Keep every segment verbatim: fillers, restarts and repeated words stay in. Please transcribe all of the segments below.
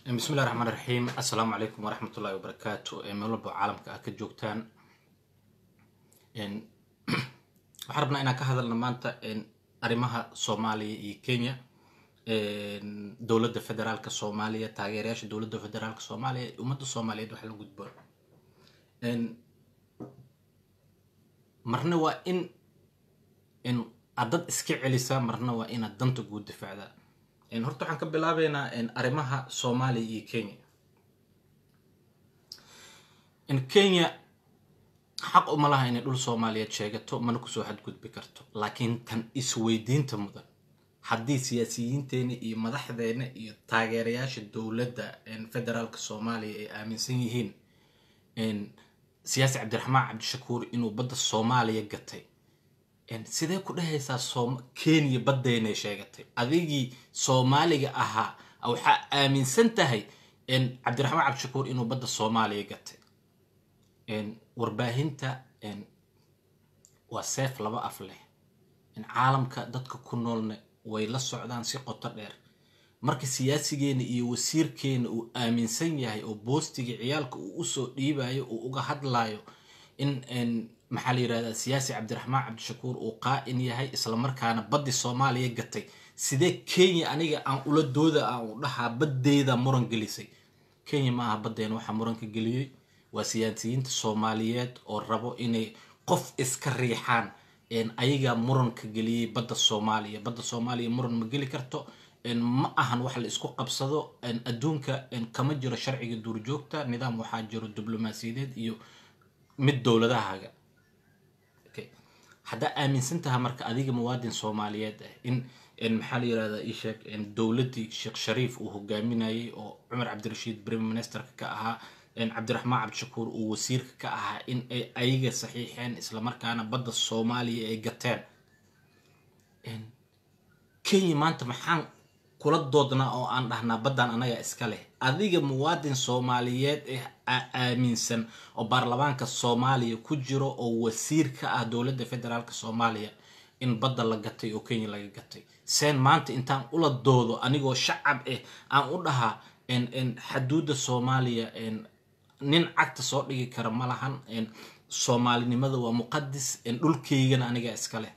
بسم الله الرحمن الرحيم. السلام عليكم ورحمة الله وبركاته. مولب عالمك أكجوكتان إن وحربنا إن كهذا المانتا إن أرمها صوماليا كينيا إن دولة الفدرال كصوماليا تاجريش دولة الفدرال كصوماليا ومدة الصومالية ده حلو جدا. إن مرنا وإن إن عدد إسكع لسا مرنا وإن الدنت جود دفاع ده. إن هرتو حنك بلابينا إن أرمها صوماليا كينيا. إن كينيا حق أملاها إن دول صوماليا شيء ما نكسو حد قد بكرته، لكن تن إسويدين تمضى حدي سياسيين تاني إيه مدح ذينا إيه تاجرياش الدولة ده إن فدرال كصوماليا إيه آمن سنين إن سياسي عبد الرحمن عبد الشكور إنه بد الصوماليا قتي إن سيدا كلها هيسا صوم كينيا بدينا شيء قتي أذيجي صوماليا أها أو حق آمن سنتهي إن عبد الرحمن عبد الشكور إنه بد الصوماليا قتي إن warbaahinta in waseef laba af leh in caalamka dadka ku noolna way la socdaan si qoto dheer marka siyaasigeena iyo wasiirkeena uu aaminsan yahay oo boostiga ciyaalka uu u soo dhiibayo oo uga hadlayo in in maxaa la yiraahdaa siyaasi Cabdiraxmaan Cabdishakuur uu qaa'in yahay isla markaana baddi Soomaaliya gatay sidee Kenya aniga aan ula dooda aan u dhahaa badeeda muran gelisay Kenya ma aha badeena waxa muranka geliyay وسياسيين الصوماليات أو ربو إني قف إسكريحان إن أيجا مرن كجلي بد الصومالية بد الصومالية مرن مجلي كرتو إن ما أهن وحل إسكو قبصدو إن أدونك إن كمجرى الشرعي الدور جوكتا نظام محاجر الدبلوماسية يو مد دولة ده حاجة أوكي حدا آمن سنتها مرك أديك مواد صوماليات إن إن محلي هذا إيشك إن دولتي الشيخ شريف وهو جاميناي أو عمر عبد الرشيد بريم منستر كأها إن عبد الرحمن عبد الشكور ووزير كأها إن أيجا صحيحين إسلام كان بدأ الصومالي أيجتان إن كي ما أنت محن كل ضدنا أو أن إحنا بدنا أنا يا إسكاله أذيك مواد صوماليات آمن سن أو برلمان كالصومالي كجرو أو وزير كأدولة الفدرال كالصومالية إن بدل لقتي أو كيني لقتي سن ما أنت إنتان أول الضوض أنا جو شعب إيه أن أقولها إن إن حدود الصومالية إن nin cagta soo dhigi kara malahan in Soomaalinimada waa muqaddis in dhulkeygana aniga iska leh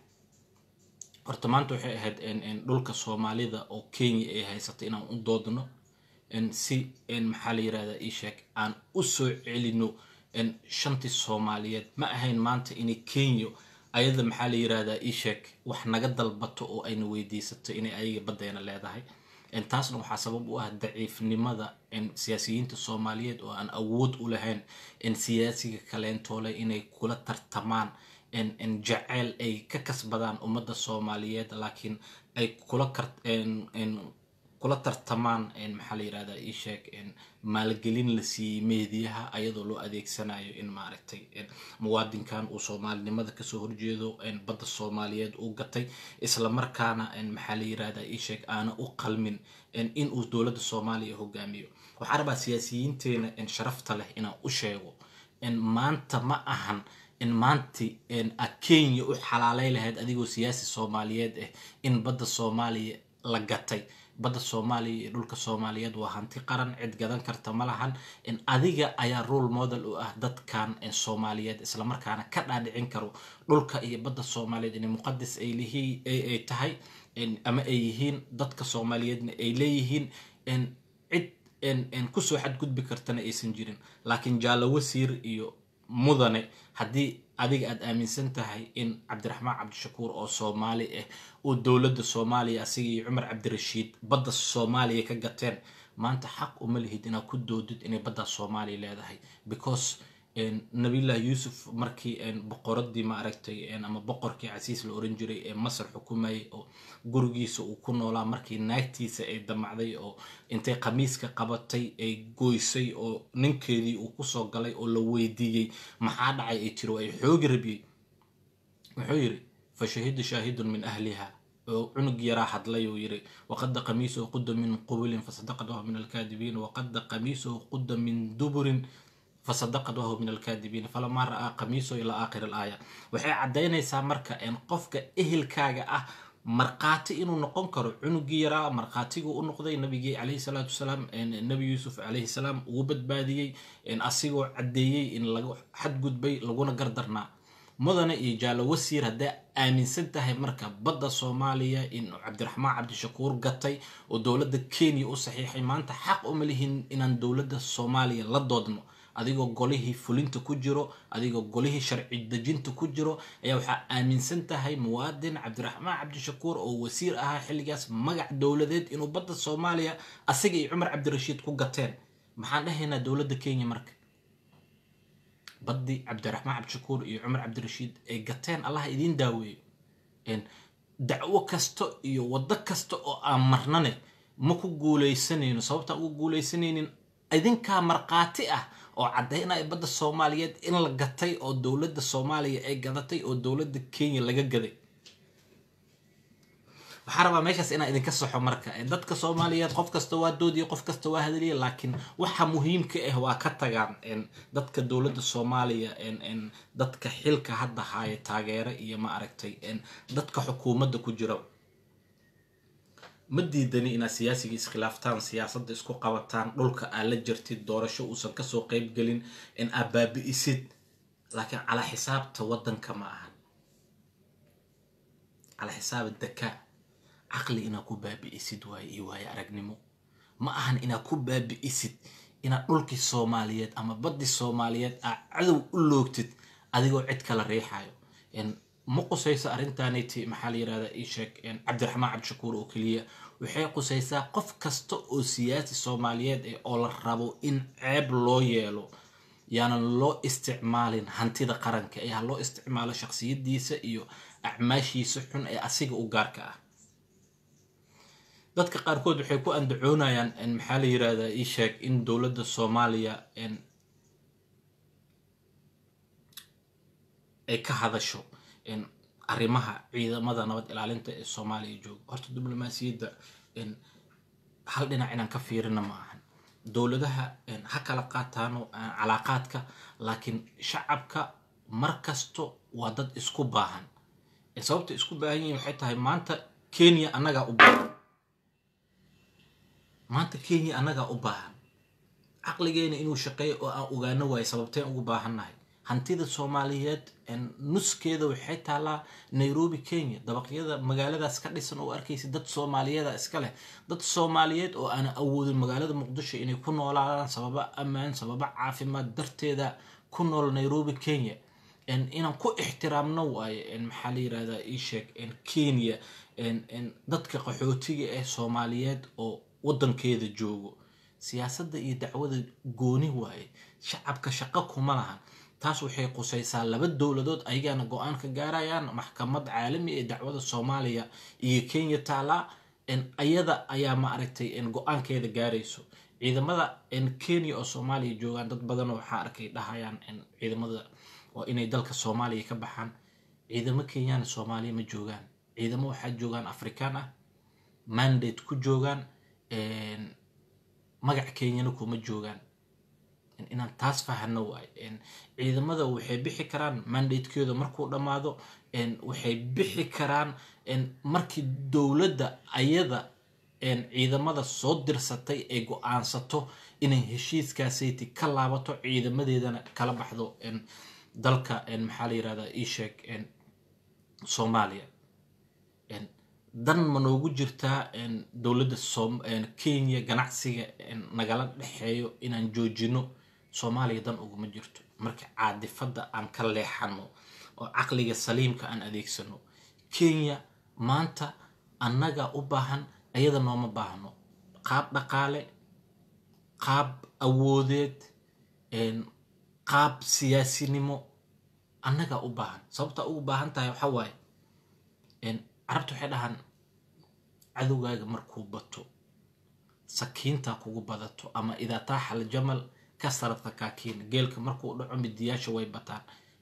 horta maanta waxay ahayd in in dhulka Soomaalida oo Kenya ay haysato inaan u doodno in si in maxaa la yiraahdaa ii sheeg aan u soo celino in shantii Soomaaliyeed ma ahayn maanta in Kenya ayada maxaa la yiraahdaa ii sheeg wax naga dalbato oo ayna weydiisato in ay badeena leedahay إن تاسنا وحسبب واحد ضعيف لماذا إن سياسيين الصوماليين وأن أود أولهن إن سياسي كلام طولة إن كل ترتمان إن إن جعل أي ككسبان أمد الصوماليين لكن أي كل كرت إن إن كل ترتمان إن محلي هذا إيشك إن مالجلين لسي ميديها أيضا لو أديك سنة إن معرفتي إن مواد كان وصومال لماذا كسهر جيدو إن بد الصوماليات وقتي إسلام مركانا إن محلي هذا إيشك أنا أقل من إن إن أوز دولة الصومالية هو جاميو وحرب سياسيين تين إن شرفت له إن أشيو إن ما أنت ما أهن إن ما أنت إن أكين يقول حلالي لهاد أديكو سياسي الصوماليات إن بد الصومالي لقتي بدأ الصومالي دولك الصوماليات وهانتي قرن عد جدًا كرتملهن إن أذيجا أي رول موديل وأهدت كان إن الصوماليات إسلام كان كذا عنكروا دولك إيه بدأ الصوماليات إن مقدس إليه أي أي تهاي إن أما أيهين ضدك الصوماليات إليهين إن عد إن إن كسو حد قد بكرتنا إيه سنجرين لكن جالو وسير إيو مدني هدي أديك أد آمن سنتهاي إن عبد الرحمن عبد الشكور أو صومالي إيه ودولة الصومالية سي عمر عبد الرشيد بدأ الصومالية كجتين ما أنت حق أملهيد إن كود دودت إن بدأ الصومالي لا هاي because إن نبي الله يوسف مركي إن بقرد دي ما أركتي إن أما بقر كي عسيس الأورنجري إن مصر حكومي أو جورجيس وكون ولا مركي نايتي سيدم علي أو أنت قميص كقبضتي أي جويسي أو ننكري وقصة قلي أو لويدي ما حد عي يترو أي حجر بي حجري فشهد شاهد من أهلها عنق يرى حد لا يري وقد قميصه قد من قبل فصدقته من الكاذبين وقد قميصه قد من دبر فصدقت وهو من الكاذبين فلما رأى قميصه إلى آخر الآية وحي عدينا يسامرك إن قفك إهل كاجة أه marqaati inuu noqon karo cunugii yaraa marqaatigu u noqday nabigii calayhi salaatu wasalaam nabi yuusuf calayhi salaam ugu badbaadiyey asigoo caddeeyey in lagu xadgudbay laguna gardarnaa mudane iyo jaalo wasiir hadday aaminsan tahay marka badda Soomaaliya in Cabdiraxmaan Cabdishakuur gatay oo dowladda Kenya u saxiixay maanta xaq uma lihin inaan dowladda Soomaaliya la doodno adigoo golihii fulinta ku jiro adigoo golihii sharci dejinta ku jiro ayaa waxa aaminsan tahay muwaadin Cabdiraxmaan Cabdishakuur oo wasiir ahaa xilligaas magac dowladeed inuu badda Soomaaliya asiga iyo Cumar Cabdirashiid ku gateen maxaan dhahaynaa dowladda Kenya marka baddi Cabdiraxmaan Cabdishakuur iyo Cumar Cabdirashiid ay gateen Allah idin daaweeyo in dacwo kasto iyo wada kasto oo aan marnane ma ku guuleysanayno sababta ugu guuleysanaynin idinka marqaati ah oo cadeynaya badda Soomaaliyeed in la gatay oo dowladda Soomaaliya ay gadatay oo dowladda Kenya laga gaday waxa rabaa meeshaas inaan idinka saxo marka dadka Soomaaliyeed qof kasta waa doodiyo qof kasta waa hadaliye laakiin waxa muhiimka ah waa ka tagaan in dadka dowladda Soomaaliya in in dadka xilka hadda haya taageero iyo ma aragtay in dadka xukuumadda ku jira ma diidani ina siyaasiga iskhilaaftaan siyaasadda isku qabataan dhulka aan la jirtid doorasho uusan ka soo qayb galin in abaabiisid laakiin ala xisaabta wadanka ma aha ala xisaab daka aqli ina ku baabiisid way iyo way aragnimo ma ahan ina ku baabiisid ina dhulkii Soomaaliyeed ama baddi Soomaaliyeed aad cadow u loogtid adigoo cid kala reexayo in ma qusaysa arintaaniti maxaa la yiraahdaa ii sheeg in Cabdiraxmaan Cabdishakuur oo kaliya waxay qusaysaa qof kasta oo siyaasi Soomaaliyeed ee oo la rabo in ceeb loo yeelo yaana loo isticmaalin hantida qaranka ee loo isticmaalo shakhsiyadiisa iyo acmaashiisa xun ee asiga u gaarka ah dadka qaarkood waxay ku andacoonayaan in maxaa la yiraahdaa ii sheeg in dowladda Soomaaliya in ay ka hadasho in arrimaha ciidamada nabad ilaalinta ee Soomaaliya jooga horta diblomaasiyadda in hal dhinac inaan ka fiirino ma ahan dowladaha in ha kala qaataano calaaqaadka laakiin shacabka markasto waa dad isku baahan ee sababta isku baahan yihiin waxay tahay maanta Kenya anaga u baahan maanta Kenya anaga u baahan aqligeena inuu shaqeeyo oo aan ogaano way sababteen ugu baahannahay hantida Soomaaliyeed in nuskeeda waxay taalaa Nairobi Kenya dabaqyada magaaladaas ka dhisan oo arkaysi dad Soomaaliyeed iska leh dad Soomaaliyeed oo aan awoodin magaalada Muqdisho inay ku noolaadaan sababa amaan sababa caafimaad darteeda ku nool Nairobi Kenya in inaan ku ixtiraamno way in maxaa la yiraahdaa ii sheeg in Kenya in in dadka qaxootiga ee Soomaaliyeed oo wadankeeda joogo siyaasadda iyo dacwada gooni way shacabka shaqo kuma lahan taas waxay qusaysaa laba dowladood ayagana go'aan ka gaarayaan maxkamad caalami ee dacwada Soomaaliya iyo Kenya taala in ayada ayaa ma aragtay in go'aankeeda gaarayso ciidamada in Kenya oo Soomaaliya joogan dad badan oo waxa arkay dhahayaan in ciidamada oo inay dalka Soomaaliya ka baxaan ciidamo Kenyan Soomaaliya ma joogan ciidamo waxa joogan Afrikaan ah mandate ku joogan in magac Kenyan kuma joogan inaan taas fahano way in ciidamada waxay bixi karaan mandate-kooda markuu dhamaado in waxay bixi karaan in markii dowladda ayada in ciidamada soo dirsatay ay go'aansato inay heshiiskaasayti ka laabato ciidamadeedana kala baxdo in dalka in maxaa la yiraahdaa ii sheeg in Soomaaliya in dan ma noogu jirtaa in dowladda Kenya ganacsiga in nagala dhaxeeyo inaan joojino Soomaaliya dan ugu ma jirto marka caadifada aan ka leexano oo aqliga saliimka aan adeegsano Kenya maanta annaga u baahan ayada nooma baahno qaab dhaqaale qaab awoodeed in qaab siyaasinimo annaga u baahan sababta ugu baahan tahay waxa waaye in carabtu waxay dhahan cadowgaaga markuu bato sakiinta kugu badato ama idaa taaxal jamal كسرت كاكين جيلك مركو دعم الدياشة way bataan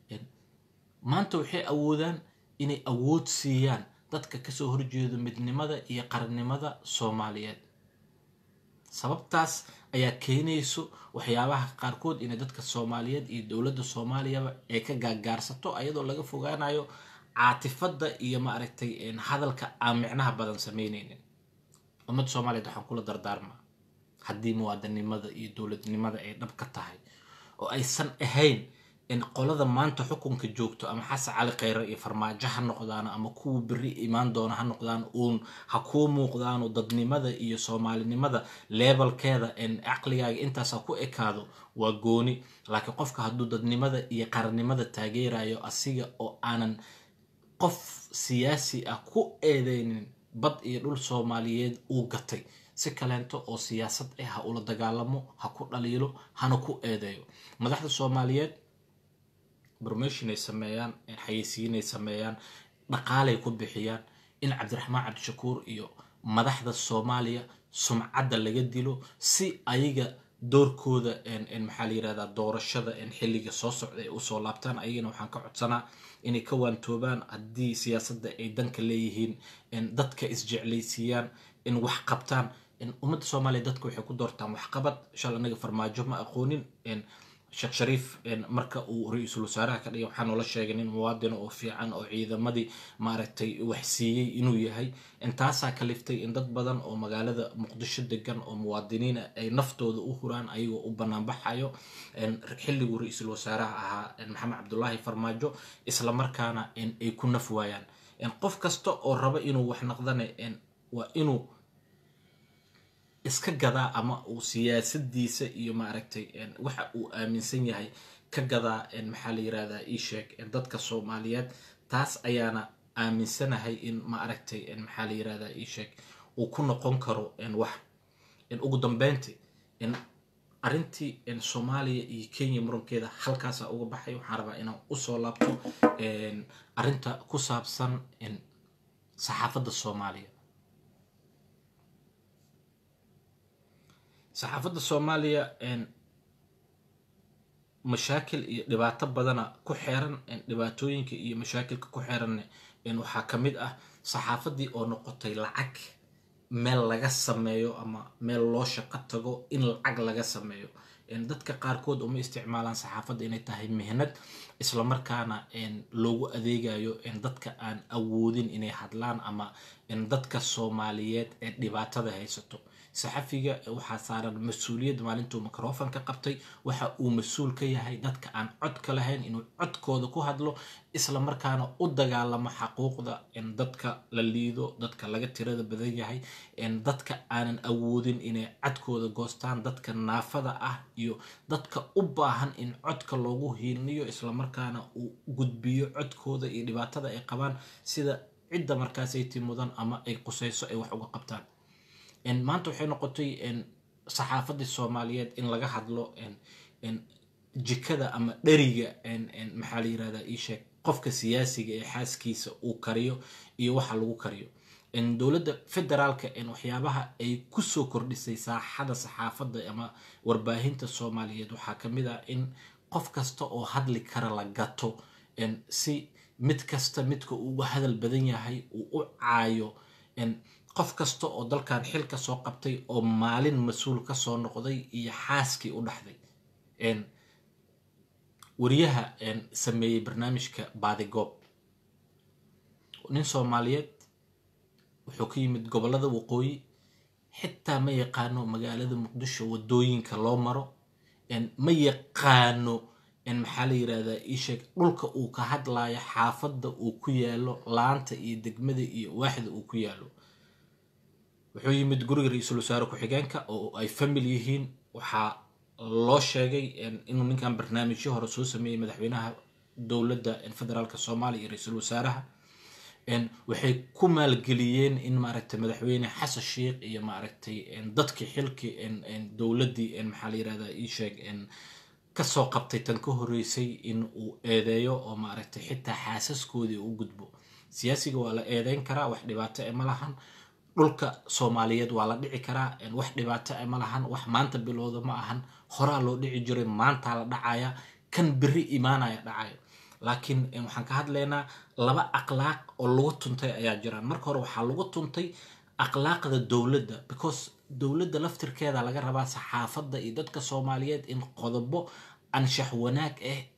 maanta waxay awoodaan inay awood siiyaan dadka ka soo horjeedo midnimada iyo qarannimada Soomaaliyeed sababtaas ayaa keenayso waxyaabaha qaarkood in dadka Soomaaliyeed iyo dawladda Soomaaliya ay ka gaagaarsato ayadoo laga fogaanayo caatifada iyo ma aragtay in hadalka aan micnaha badan sameyneynin ummadda Soomaaliyeed waxaan kula dardaarmaa haddii muwaadinimada iyo dowladnimada ay dhab ka tahay oo aysan ahayn in qolada maanta xukunka joogto ama Xasan Cali Khayre iyo farmaajo ha noqdaan ama kuwa bari imaan doona ha noqdaan uun ha ku muuqdaan oo dadnimada iyo Soomaalinimada levelkeeda in aqligaaga intaas ku ekaado waa gooni laakiin qofka hadduu dadnimada iyo qarannimada taageerayo asiga oo aanan qof siyaasi ah ku eedeynin bad iyo dhul Soomaaliyeed uu gatay si kaleento oo siyaasad ah ha ula dagaalamo ha ku dhaliilo hana ku eedeeyo madaxda Soomaaliyeed برميشن يسميان حيسين يسميان نقالة يكون بحيان إن عبد الرحمن عبد الشكور إيو مدحدة الصومالية سمعة اللي جديله سي أيجا دور كودا إن إن محلي هذا دور الشذا إن حلي صوص وصول لابتان أيجا وحنك عطسنا إن كون توبان الدي سياسة إيدن كليهين إن دتك إسجعلي سيان إن وحقبتان إن أمد الصومالية دتك وحكون دورتان وحقبت إن شاء الله نقفر ما جمع أقونين إن sheekh shariif in marka uu ra'iisul wasaaraha ka dhigay waxaan la sheegay in muwaadin oo fiican oo ciidamadii maaragtay wax siiyay inuu yahay intaasa kaliftay in dad badan oo magaalada muqdisho degan oo muwaadiniin ay naftooda u huraan ayagoo u banaan baxayo in xilligu ra'iisul wasaaraha ahaa maxamed cabdullaahi farmaajo isla markaana in ay ku naf waayaan in qof kasta oo raba inuu wax naqdane in waa inuu iska gadaa ama uu siyaasadiisa iyo ma aragtay in waxa uu aaminsan yahay ka gadaa in maxaa la yiraahdaa ii sheeg in dadka Soomaaliyeed taas ayaana aaminsanahay in ma aragtay in maxaa la yiraahdaa ii sheeg uu ku noqon karo in wax in ugu dambeyntii in arintii in Soomaaliya iyo Kenya murankeeda halkaas uga baxay waxaan rabaa inaan u soo laabto in arinta ku saabsan in saxaafadda Soomaaliya saxaafadda Soomaaliya in مشاكل دبعات بدنا كحيرن دبعتوين كي مشاكل كحيرن إنه حكمت أه صحافة دي أو نقطة العك مال لجس سمايو أما مال لوش قطعو إن العق لجس سمايو إن دتك قاركود أم استعمالا صحافة إن تهي مهنة إسلام مركانا إن لو أذيجايو إن دتك أن أودين إن حدلان أما إن دتك الصوماليات دبعات ده هيستو صحفيga waxa saaran mas'uuliyad maalintuu microphone ka qabtay waxa uu mas'uul ka yahay dadka aan cod ka lahayn inuu codkooda ku hadlo isla markaana u dagaalamo xuquuqda in dadka la liido dadka laga tirada badan yahay in dadka aanan awoodin inay codkooda goostaan dadka naafada ah iyo dadka u baahan in codka loogu hiiliyo isla markaana uu gudbiyo codkooda iyo dhibaatada ay qabaan sida cidda markaas ay timudan ama ay qusayso ay wax uga qabtaan إن ما أنتو حين قلتي إن صحافة الصوماليات إن لقى حدلو إن إن جكذا أما درجة إن إن محلي هذا إيش قفك سياسي حاس كيس وكريو يوحل وكريو إن دولة فدرال كإن وحيابها أي كسو كردسي صحة صحافة أما ورباهين الصوماليات وحاكم ذا إن قفك استو أو هدلي كرلا جاتو إن سي متكست متكو وهذا البدنيا هاي وعايو إن qof kasta oo dalkan xil ka soo qabtay oo maalin mas'uul ka soo noqday iyo xaaskii u dhaxday in wariyaha in sameeyay barnaamijka Baadigob nin Soomaaliyeed wuxuu ka yimid gobolada waqooyi xitaa ma yaqaano magaalada Muqdisho wadooyinka loo maro in ma yaqaano in maxaa la yiraahdaa isheeg dhulka uu ka hadlayo xaafadda uu ku yaalo laanta iyo degmada iyo waaxda uu ku yaalo wuxuu yimid guriga ra'iisul wasaare ku xigeenka oo ay family yihiin waxa loo sheegay inuu ninkan barnaamijyo hore soo sameeyay madaxweynaha dawladda federaalka Soomaaliya iyo ra'iisul wasaaraha in waxay ku maalgeliyeen in maaragtay madaxweyne Xasan Sheekh iyo maaragtay in dadkii xilkii in dawladdii in maxaa la yiraahdaa ii sheeg in ka soo qabtay tan ka horeysay in uu eedeeyo oo maaragtay xitaa xaasaskoodii u gudbo siyaasiga waa la eedeyn karaa wax dhibaato ah ma lahan dhulka Soomaaliyeed waa la dhici karaa in wax dhibaato ah ma lahan wax maanta bilowda ma ahan hora loo dhici jiray maanta la dhacaya kan biri iimaanaya dhacayo laakiin waxaan ka hadlaynaa laba akhlaaq oo lagu tuntay ayaa jiraan marka hore waxa lagu tuntay akhlaaqda dawladda because dawladda laftirkeeda laga rabaa saxaafadda iyo dadka Soomaaliyeed in qodobo anshax wanaag ah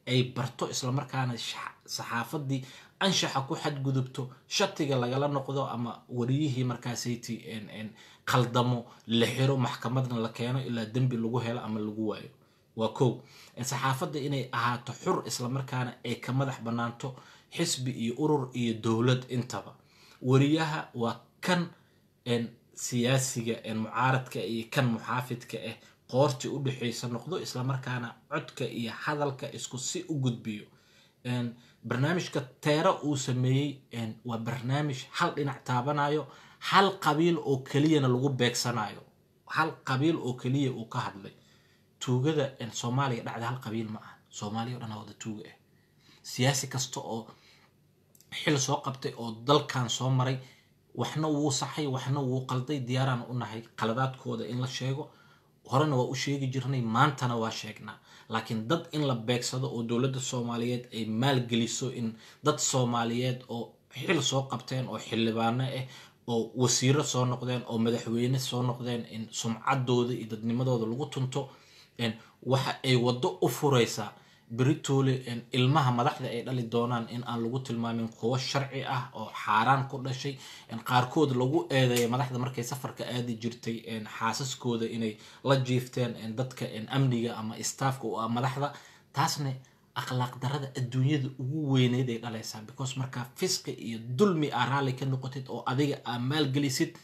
ay barto isla markaana saxaafadii anshaxa ku xadgudubto shatiga lagala noqdo ama wariyihii markaasayti en en qaldamo la xiro maxkamadna la keeno ilaa dambi lagu helo ama lagu waayo waa koow saxaafadda inay ahaato xur isla markaana ay ka madax banaanto xisbi iyo urur iyo dowlad intaba wariyaha waa kan en siyaasiga en mucaaradka iyo kan muxaafidka ah qoorti u dhaxaysa noqdo isla markaana codka iyo hadalka isku si u gudbiyo en barnaamijka teera uu sameeyay en waa barnaamij hal dhinac taabanayo hal qabiil oo kaliyana lagu beegsanayo hal qabiil oo kaliya uu ka hadlay tuugada in Soomaaliya dhacda hal qabiil ma aha Soomaaliya dhan wada tuuga ah siyaasi kasta oo xil soo qabtay oo dalkan soo maray waxna wuu saxay waxna wuu qalday diyaarana u nahay qaladaadkooda in la sheego horena waa u sheegi jirnay maantana waa sheegnaa laakiin dad in la beegsado oo dawladda Soomaaliyeed ay maal geliso in dad Soomaaliyeed oo xil soo qabteen oo xildhibaano ah oo wasiiro soo noqdeen oo madaxweyne soo noqdeen in sumcadooda iyo dadnimadooda lagu tunto en waxa ay wado u fureysaa بريتولي إن المها مدحدة أي دالي دونان إن أن لغو تلمامين قوة شرعي أه أو حاران كل شيء إن قاركود لغو إيدا مدحدة مركي سفر كآدي جرتي إن حاسس كود إني لجيفتين إن دادك إن أمنية أما إستافكو أما مدحدة تاسني أخلاق درادة الدنيا دي ويني دي دالي سام بيكوس مركا فسق دلمي أرالي كنقطت أو أديك أمال جلسيت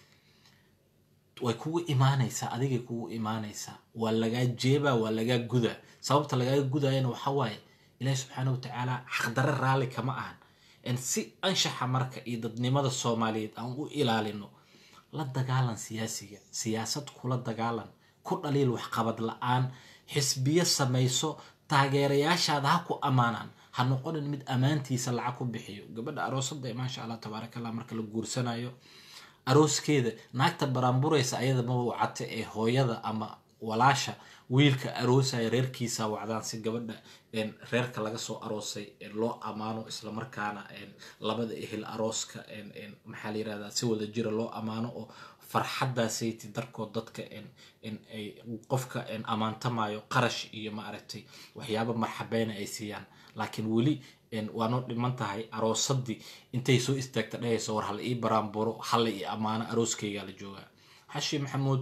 way kugu iimaanaysa adiga kugu iimaanaysa waa laga jeeba waa laga guda sababta laga gudayna waxa waaye Ilaahay subhanahu wa ta'ala xaqdar raali kama ahan in si anshaxa marka iyo dadnimada Soomaaliyeed aan u ilaalino la dagaalan siyaasiga siyaasad kula dagaalan ku dhaliil wax qabad la'aan xisbiya samayso taageerayaashaada ha ku amaanan ha noqonin mid amaantiisa lacag ku bixiyo gabadha aroosada ma sha Allah tabarakallah marka la guursanayo arooskeeda naagta baramburaysa ayada ma wacate ee hooyada ama walaasha wiilka aroosay reerkiisa wacdaan si gabadha in reerka laga soo aroosay loo amaano isla markaana in labada ehel arooska in in maxaa la yiraahdaa si wada jira loo amaano oo farxadaasaytii darkood dadka in in ay qofka in amaantamayo qarash iyo ma aragtay waxyaabo marxabeena ay siiyaan laakiin wali إن وانو دمانتهاي أروسدي إنتي سو استكتناه صور هلا إيه برامبرو هلا إيه أمانة أروس كي قال جوا حشي محمود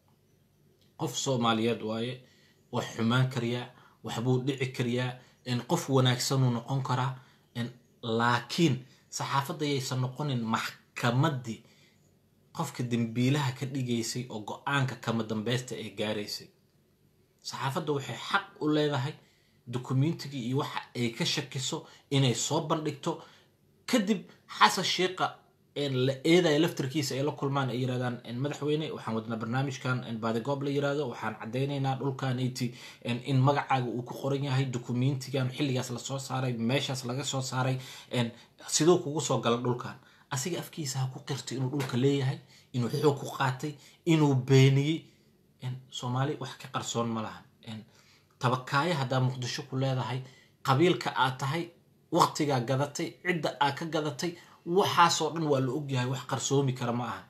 قف صوماليات واي وحمان كريا وحبود دع كريا إن قف وناكسن ونقنكرا إن لكن صحافة يسنقون إن محكمة دي قف كدنبيلها كدي جيسي أو قانك كم دنبست إيه جاريسي صحافة دوحي حق ولا ذهي دوكومنتي iyo waxa ay ka shakiso inay soo bandhigto kadib xasa sheeqa in la eeday laftirkiisa ay la kulmaan ay yiraahdaan in madaxweyne waxaan wadna barnaamijkan in baad goob la yiraahdo waxaan cadeynaynaa dhulkan intii in in magacaaga uu ku qoran yahay dokumentigan xilligaas la soo saaray meeshaas laga soo saaray in sidoo kugu soo gal dhulkan asiga afkiisa ha ku qirto inuu dhulka leeyahay inuu xoog ku qaatay inuu beeniyay in Soomaali wax ka qarsoon ma lahan in tabakaaya hada muqdisho ku leedahay qabiilka aad tahay waqtiga gadatay cidda aad ka gadatay waxa soo dhan waa la og yahay wax qarsoomi kara ma aha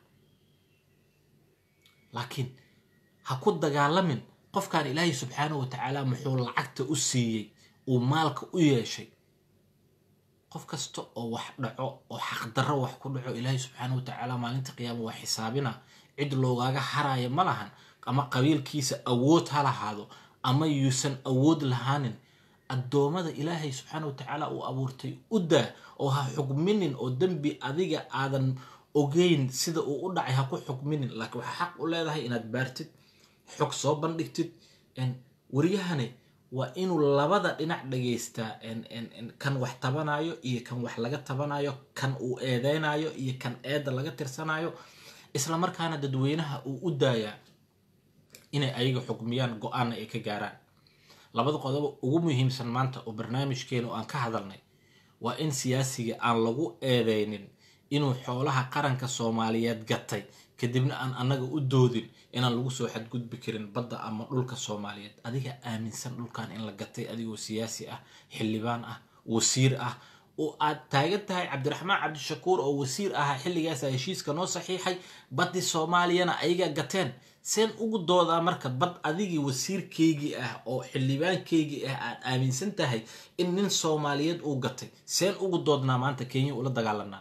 laakiin ha ku dagaalamin qofkaan Ilaahay subhanahu wa ta'ala muxuu lacagta u siiyay oo maalka u yeeshay qof kasto oo wax dhaco oo xaq darro wax ku dhaco Ilaahay subhanahu wa ta'ala maalinta qiyaamo waa xisaabina cid loogaga haraayo ma lahan ama qabiilkiisa awood ha lahaado ama yuusan awood lahaanin adoomada Ilaahay subhanahu wa ta'ala uu abuurtay uda oo ha xukminin oo dambi adiga aadan ogeyn sida uu u dhacay ha ku xukminin laakiin waxa xaq u leedahay inaad baartid xog soo bandhigtid in wariyahani waa inuu labada dhinac dhageystaa in in kan wax tabanayo iyo kan wax laga tabanayo kan uu eedeynayo iyo kan eeda laga tirsanayo isla markaana dadweynaha uu u daayaa inay ayaga xukmiyaan go'aan ay ka gaaraan labada qodob ugu muhiimsan maanta oo barnaamijkeenu aan ka hadalnay waa in siyaasiga aan lagu eedeynin inuu xoolaha qaranka Soomaaliyeed gatay kadibna aan anaga u doodin inaan lagu soo xadgudbi karin badda ama dhulka Soomaaliyeed adiga aaminsan dhulkan in la gatay adigoo siyaasi ah xildhibaan ah wasiir ah oo aad taagan tahay cabdiraxmaan cabdishakuur oo wasiir ahaa xilligaas heshiiska noo saxiixay baddi Soomaaliyana ayaga gateen seen ugu doodaa marka bad adigii wasiirkeygii ah oo xildhibaankeygii ah aad aaminsan tahay in nin Soomaaliyeed uu gatay seen ugu doodnaa maanta Kenya ula dagaalanaa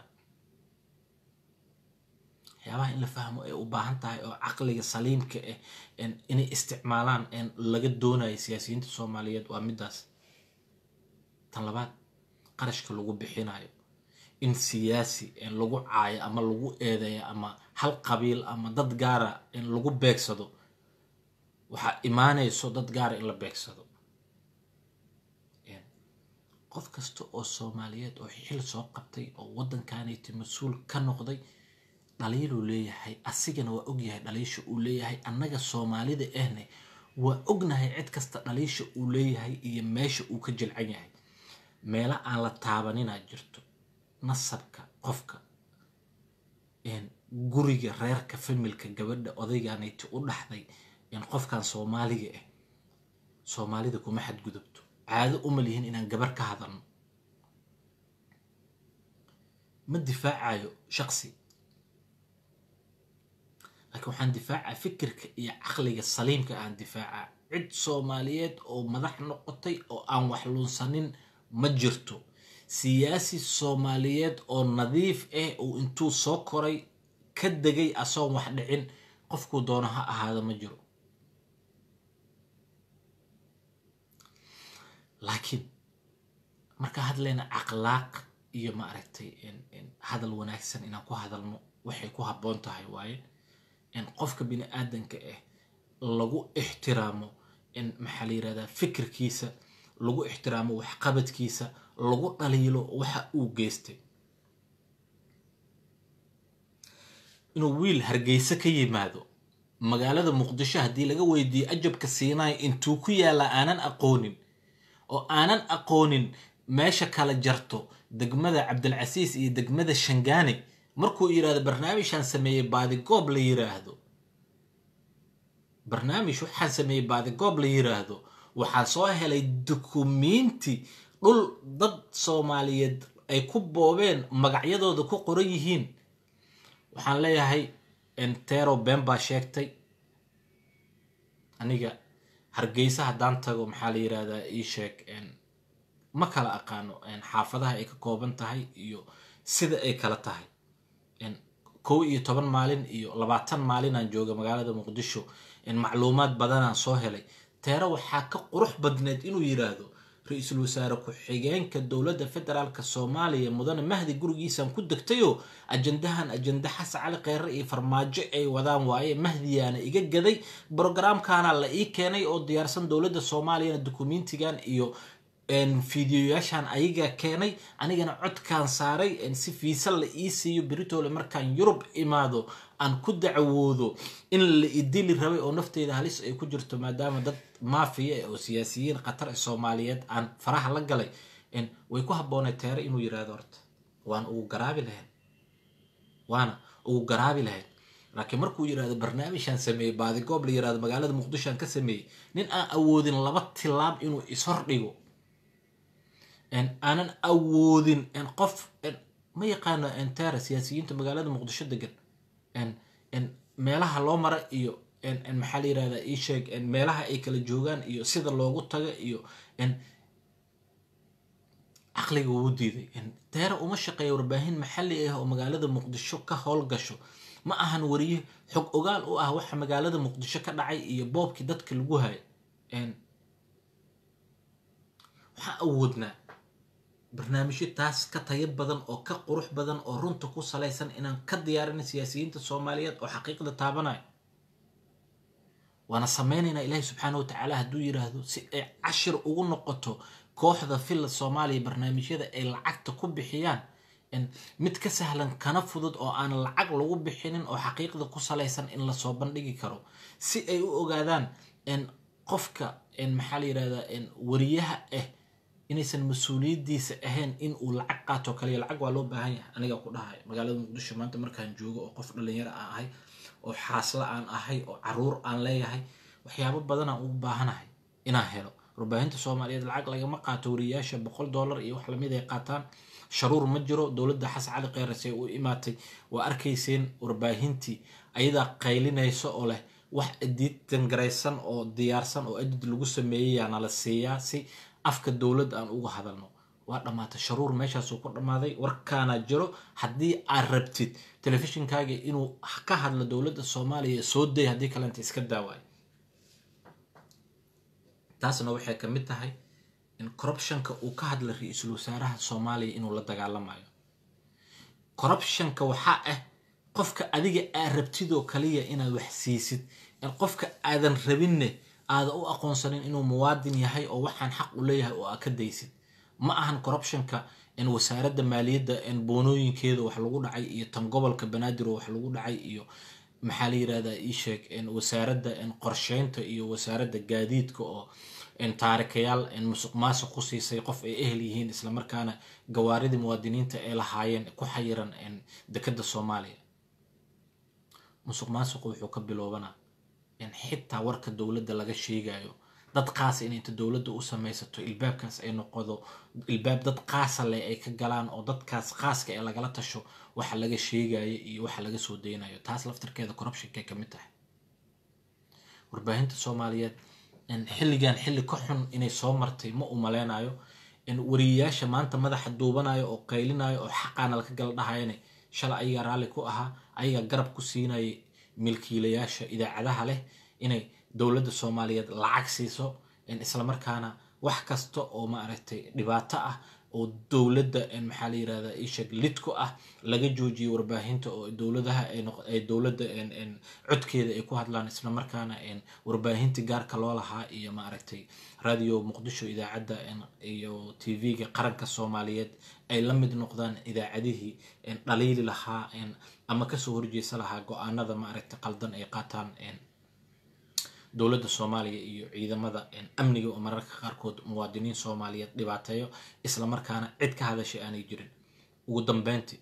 yaabaha in la fahmo ay u baahan tahay oo aqliga saliimka ah inay isticmaalaan in laga doonayo siyaasiyiinta Soomaaliyeed waa midaas tan labaad qarashka lagu bixinayo in siyaasi in lagu caayo ama lagu eedeeyo ama hal qabiil ama dad gaara in lagu beegsado waxa imaanayso dad gaara in la beegsado qof kasta oo Soomaaliyeed oo xil soo qabtay oo wadankaanay mas'uul ka noqday dhaliilo leeyahay asigana waa og yahay dhaliisha uu leeyahay annaga Soomaalida ahna waa ognahay cid kasta dhaliisha uu leeyahay iyo meesha uu ka jilcan yahay meela aan la taabanina jirto nasabka qofka in guriga reerka familka gabadha odaygaanayta u dhaxday in qofkan Soomaaliga ah Soomaalida kuma xad gudubto caado uma lihin inaan gabar ka hadalno ma difaacayo shakhsi laakiin waxaan difaaca fikirka iyo aqliga saliimka aan difaaca cid Soomaaliyeed oo madax noqotay oo aan wax lunsanin ma jirto siyaasi Soomaaliyeed oo nadiif ah oo intuu soo koray ka dagay asoon wax dhicin qofku doono ha ahaado ma jiro laakiin marka hadlayna akhlaaq iyo ma aragtay in in hadal wanaagsan inaan ku hadalno waxay ku haboon tahay waaye in qofka bini aadanka ah lagu ixtiraamo in maxaa la yiraahdaa fikirkiisa lagu ixtiraamo wax qabadkiisa lagu dhaliilo waxa uu geystay inuu wiil Hargeysa ka yimaado magaalada Muqdisho hadii laga weydiiyo ajabka Siinay intuu ku yaala aanan aqoonin oo aanan aqoonin meesha kala jarto degmada Cabdilcasiis iyo degmada Shangaani markuu yiraahdo barnaamijkan sameeyay baadi goob la yiraahdo barnaamij waxaan sameeyay baadi goob la yiraahdo waxaa soo helay dukumeenti dhul dad Soomaaliyeed ay ku boobeen magacyadooda ku qoran yihiin waxaan leeyahay entero bemba sheegtay aniga Hargeysa hadaan tago maxaa la yiraahdaa ii sheeg in ma kala aqaano in xaafadaha ay ka kooban tahay iyo sida ay kala tahay in kow iyo toban maalin iyo labaatan maalin aan jooga magaalada Muqdisho in macluumaad badan aan soo helay teero waxa ka qurux badneed inuu yiraahdo ra'iisul wasaare ku xigeenka dawladda federaalka Soomaaliya mudane Mahdi gurigiisa ku degtayo ajandahan ajanda Xasan Cali Khayre iyo farmaajo ay wadaan waaye Mahdiyaana iga gaday programkaana la ii keenay oo diyaarsan dawladda Soomaaliya dokumentigan iyo en fiidiyoyaashan ayaga keenay anigana codkaan saaray en si fiisa la ii siiyo Britole markaan Yurub imaado aan ku dacwoodo in la idili rabay oo nafteyda halis ay ku jirto maadaama dad maafiya oo siyaasiyiin qatar Soomaaliyeed aan faraha la galay in way ku haboonay teero inuu yiraahdo horta waan ugu garaabi lahayn waana ugu garaabi lahayn laakiin markuu yiraahdo barnaamijkan sameeyay baadi goob la yiraahdo magaalada Muqdisho ka sameeyay nin aan awoodin laba tilaab inuu isor dhigo ان انا اودين ان قف ان ما يقان ان تار سياسيين magaalada Muqdisho degan ان ان meelaha loo maro iyo ان ان maxalli raada ii sheeg in meelaha ay kala joogan iyo sida loogu tago iyo in aqliga uu diiday in teer uma shaqeeyo warbaahin maxalli ah oo magaalada Muqdisho ka howl gasho ma ahan wariye xog ogaal u ah waxa magaalada Muqdisho ka dhacay iyo boobkii dadka lagu hay in waxa awoodna barnaamijyo taas ka tayo badan oo ka qurux badan oo runta ku saleysan inaan ka diyaarin siyaasiyiinta Soomaaliyeed oo xaqiiqda taabanay wana sameynayna Ilaahay subhanahu wa ta'ala haduu yiraahdo si ay cashir ugu noqoto kooxda fil Soomaaliya barnaamijyada ay lacagta ku bixiyaan in mid ka sahlan kana fudud oo aan lacag lagu bixinin oo xaqiiqda ku saleysan in la soo bandhigi karo si ay u ogaadaan in qofka in maxal yiraahdo in wariyaha ah inaysan mas'uuliyadiisa ahayn in uu lacag qaato kaliya lacag waa loo baahan yahay aniga ku dhahay magaalada Muqdisho maanta markaan joogo oo qof dhalinyaro ah ahay oo xaasla aan ahay oo caruur aan leeyahay waxyaabo badan aan u baahanahay inaan helo warbaahinta Soomaaliyeed lacag laga ma qaato wariyaasha boqol dollar iyo wax la mid ah qaataan sharuur ma jiro dowladda xasan cali kheyre say u imaatay waa arkayseen warbaahintii ayadaa qaylinayso oo leh wax editan garaysan oo diyaarsan oo edit lagu sameeyay nala siiyaa si afka dowladda aan uga hadalno waa dhamaatay sharuur meeshaas uu ku dhamaaday warkaana jiro haddii aad rabtid telefishinkaaga inuu ka hadlo dowladda Soomaaliya soo day haddii kale inta iska daaway taasna waxay ka mid tahay in corruptionka uu ka hadla ra'iisul wasaaraha Soomaaliya inuu la dagaalamayo corruptionka waxa ah qofka adiga aad rabtid oo kaliya inaad wax siisid in qofka aadan rabinne aad u aqoonsanin inuu muwaadin yahay oo waxaan xaq u leeyahay oo aad ka daysid ma ahan corruptionka in wasaaradda maaliyadda in boonooyinkeeda wax lagu dhacay iyo tan gobolka Banaadir wax lagu dhacay iyo maxaa la yiraahdaa ii sheeg in wasaaradda in qorsheynta iyo wasaaradda gaadiidka oo in taarikayaal in musuqmaasuq ku siisay qof ay ehel yihiin isla markaana gawaaridii muwaadiniinta ay lahaayeen ku xayiran in dekada Soomaaliya musuqmaasuq wuxuu ka bilowbanaa in xitaa warka dowladda laga sheegayo dad qaas in inta dowladda u samaysato ilbaabkaas ay noqodo ilbaab dad qaas leh ay ka galaan oo dadkaas qaaska ay lagala tasho waxa laga sheegayo iyo waxa laga soo deynayo taas laftirkeeda corruptionka ka mid tahay warbaahinta Soomaaliyeed in xilligan xilli ka xun inay soo martay ma u maleenayo in wariyaasha maanta madaxa duubanayo oo qaylinayo oo xaqana la ka gal dhahayeen shalay ayaga raali ku ahaa ayaga garab ku siinay milkiilayaasha idaacadaha leh inay dowladda Soomaaliyeed lacag siiso in isla markaana wax kasta oo ma aragtay dhibaato ah oo dowladda in maxaa la yiraahdaa ishag lidku ah laga joojiyo warbaahinta oo dowladaha ay dowladda in in codkeeda ay ku hadlaan isla markaana in warbaahinta gaarka loo lahaa iyo ma aragtay radio Muqdisho idaacadda iyo T V-ga qaranka Soomaaliyeed ay la mid noqdaan idaacadihii in dhaliili lahaa in ama ka soo horjeesa lahaa go'aanada ma aragtay qaldan ay qaataan in dowladda Soomaaliya iyo ciidamada in amniga oo mararka qaarkood muwaadiniin Soomaaliyeed dhibaateeyo isla markaana cid ka hadashay aanay jirin ugu dambeyntii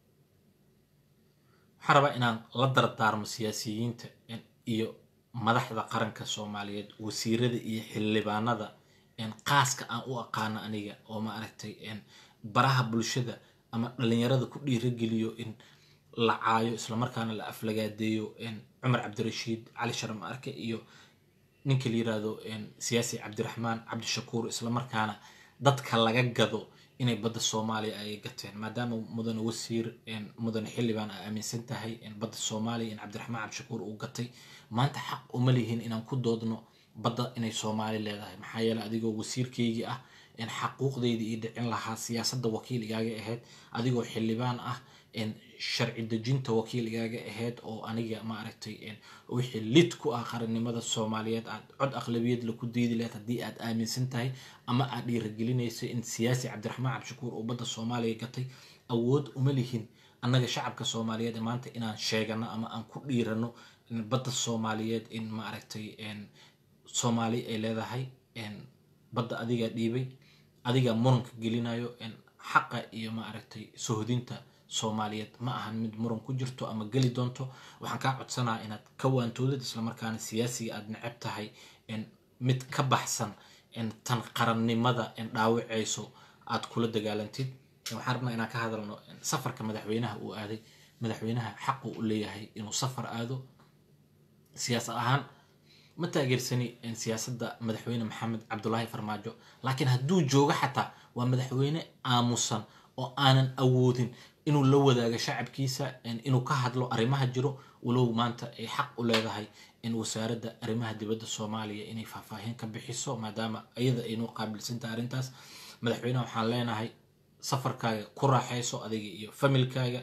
xaraba inaan la dardaarmo siyaasiyiinta iyo madaxda qaranka Soomaaliyeed wasiirada iyo xildhibaanada in qaaska aan u aqaan aniga oo ma aragtay in baraha bulshada ama dhalinyarada ku dhiirigeliyo in la caayo isla markaana la aflagaadeeyo in Umar Cabdirashiid Cali Sharm arke iyo ninka la yiraahdo in siyaasi Cabdiraxmaan Cabdishakuur isla markaana dadka laga gado inay badda Soomaaliya ay gateen maadaama mudan wasiir in mudan xildhibaan aaminsan tahay in badda Soomaaliya in Cabdiraxmaan Cabdishakuur uu gatay maanta xaq uma lihin inaan ku doodno badda inay Soomaali leedahay maxaa yeelay adigoo wasiirkeygii ah in xaquuqdeedii ii dhicin lahaa siyaasadda wakiiligaaga ahayd adigoo xildhibaan ah in sharci dejinta wakiiligaaga ahayd oo aniga ma aragtay in wixii lid ku ah qarannimada Soomaaliyeed aad cod aqlabiyad la ku diidi lahayd hadii aad aaminsan tahay ama aad dhiirigelinayso in siyaasi Cabdiraxmaan Cabdishakuur oo badda Soomaaliya gatay awood uma lihin annaga shacabka Soomaaliyeed maanta inaan sheegano ama aan ku dhiirano in badda Soomaaliyeed in ma aragtay in Soomaali ay leedahay in badda adiga dhiibay adiga muranka gelinayo in xaqa iyo ma aragtay sohodinta Soomaaliyeed ma ahan mid muran ku jirto ama gali doonto waxaan ka codsanaa inaad ka waantoodid isla markaana siyaasiga aad neceb tahay in mid ka baxsan in tan qarannimada in dhaawacayso aad kula dagaalantid waxaan rabnaa inaan ka hadalno safarka madaxweynaha uu aaday madaxweynaha xaq uu leeyahay inuu safar aado siyaasad ahaan ma taageersani in siyaasadda madaxweyne Maxamed Cabdullaahi Farmaajo laakiin hadduu joogo xataa waa madaxweyne aamusan oo aanan awoodin inuu la wadaago shacabkiisa inuu ka hadlo arrimaha jiro walow maanta ay xaq u leedahay in wasaaradda arrimaha dibadda Soomaaliya inay faahfaahin ka bixiso maadaama ayada ay noo qaabilsanta arrintaas madaxweynaha waxaan leenahay safarkaaga ku raaxayso adiga iyo familkaaga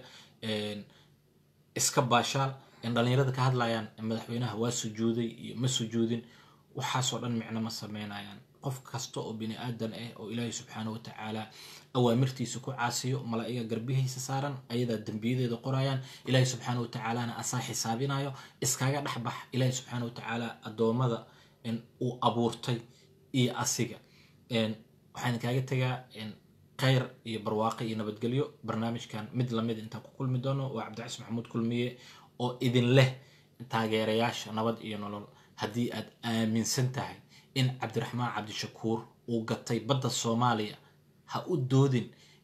iska baashaal in dhalinyarada ka hadlayaan madaxweynaha waa sujuuday iyo ma sujuudin waxaas oo dhan micno ma sameynayaan qof kasta oo bini aadan ah oo Ilaahay subxaanahu wa ta'ala awaamirtiisa ku caasiyo malaa'iga garbihiisa saaran ayada dambiyadeeda qorayaan Ilaahay subxaanahu wa ta'ala asaa xisaabinayo iskaga dhaxbax Ilaahay subxaanahu wa ta'ala adoomada in uu abuurtay iyo asiga in waxaan kaaga tagaa in khayr iyo barwaaqo iyo nabadgelyo barnaamijkan mid la mid inta ku kulmi doono waa Cabdicasiis Maxamuud Kulmiye oo idin leh taageerayaasha nabad iyo nolol hadii aad aaminsan tahay in Cabdiraxmaan Cabdishakuur uu gatay badda Soomaaliya ha u doodin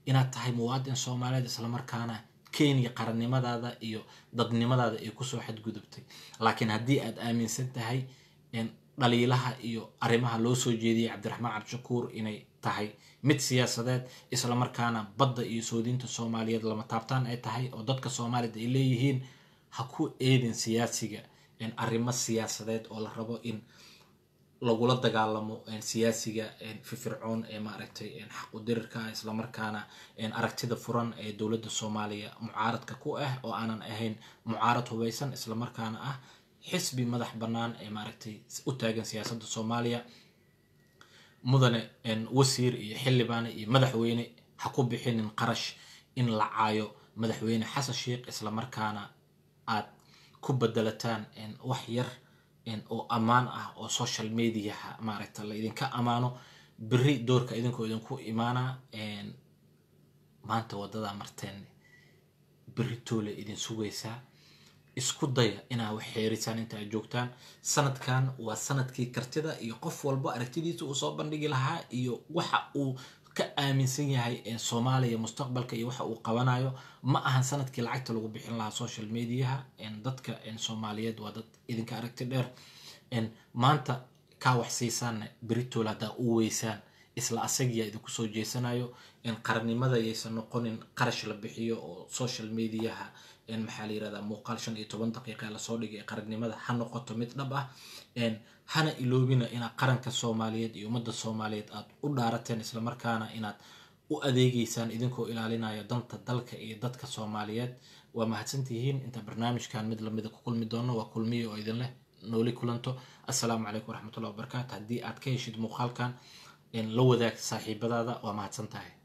inaad tahay muwaadin Soomaaliyeed isla markaana Kenya qarannimadaada iyo dadnimadaada ay ku soo xadgudubtay laakiin haddii aad aaminsan tahay in dhaliilaha iyo arrimaha loo soo jeediyay Cabdiraxmaan Cabdishakuur inay tahay mid siyaasadeed isla markaana badda iyo soodinta Soomaaliyeed lama taabtaan ay tahay oo dadka Soomaaliyeed ay leeyihiin ha ku eedin siyaasiga in arrimo siyaasadeed oo la rabo in lagula dagaalamo in siyaasiga in firfircoon ee maaragtay in xaq u dirirka isla markaana in aragtida furan ee dawladda Soomaaliya mucaaradka ku ah oo aanan ahayn mucaarad hubeysan isla markaana ah xisbi madax banaan ee maaragtay u taagan siyaasadda Soomaaliya mudane in wasiir iyo xildhibaan iyo madaxweyne ha ku bixinin qarash in la caayo madaxweyne Xasan Sheekh isla markaana aad ku bedelataan in wax yar in oo amaan ah oo social media maaragtay la idinka amaano biri doorka idinku idinku imaana in maanta wadada marteen biri toole idin sugaysa isku daya inaa wax xeeritaan inta ay joogtaan sanadkan waa sanadkii kartida iyo qof walba aragtidiisa uu soo bandhigi lahaa iyo waxa uu ka aaminsan yahay ee Soomaaliya mustaqbalka iyo waxa uu qabanayo ma ahan sanadkii lacagta lagu bixin lahaa social media in dadka in Soomaaliyeed waa dad idinka aragti dheer in maanta ka wax siisaan Britol hada u weysaan isla asagiya idinku soo jeesanayo in qarannimada aysan noqonin qarash la bixiyo oo social media in maxaa la yiraahdaa muuqaal shan iyo toban daqiiqo la soo dhigay qarannimada ha noqoto mid dhab ah in hana iloobina ina qaranka Soomaaliyeed iyo ummadda Soomaaliyeed aad u dhaarateen isla markaana inaad u adeegaysaan idinkoo ilaalinaya danta dalka iyo dadka Soomaaliyeed waa mahadsantihiin inta barnaamijkan mid la mid ah ku kulmi doono waa kulmiyo oo idin leh nooli kulanto assalaamu calaykum waraxmatullaahi wabarakaatuh haddii aad ka heshid muuqaalkan in la wadaag saaxiibadaada waa mahadsantahay